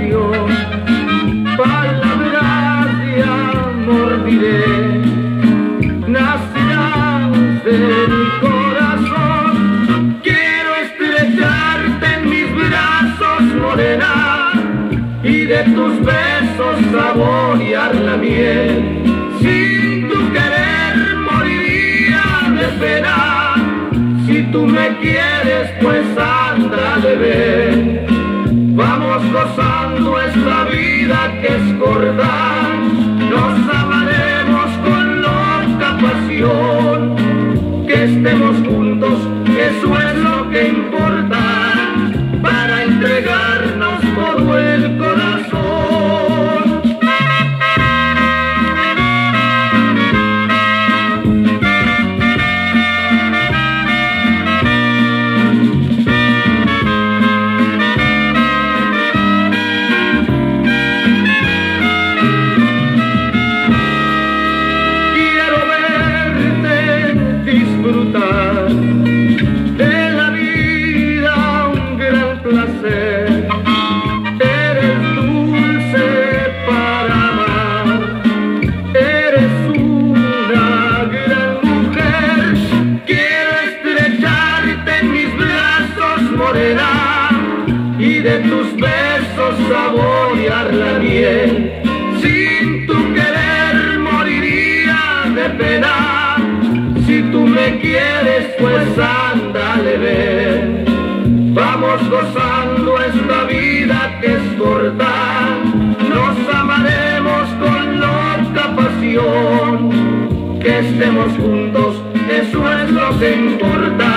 canción, palabras de amor diré, nacerán de mi corazón. Quiero estrecharte en mis brazos, morena, y de tus besos saborear la miel. Sin tu querer moriría de pena. Si tú me quieres, pues ándale, ven. Vamos gozando esta vida que es corta. Nos amaremos con loca pasión. Que estemos juntos, eso es lo que importa, para entregarnos todo el corazón. Quiero verte disfrutar de la vida, un gran placer. Eres dulce para amar, eres una gran mujer. Quiero estrecharte en mis brazos, morena, y de tus besos saborear la miel. Sin tu querer moriría de pena. Si tú me quieres, pues ándale, ven. Vamos gozando esta vida que es corta. Nos amaremos con loca pasión. Que estemos juntos, eso es lo que importa,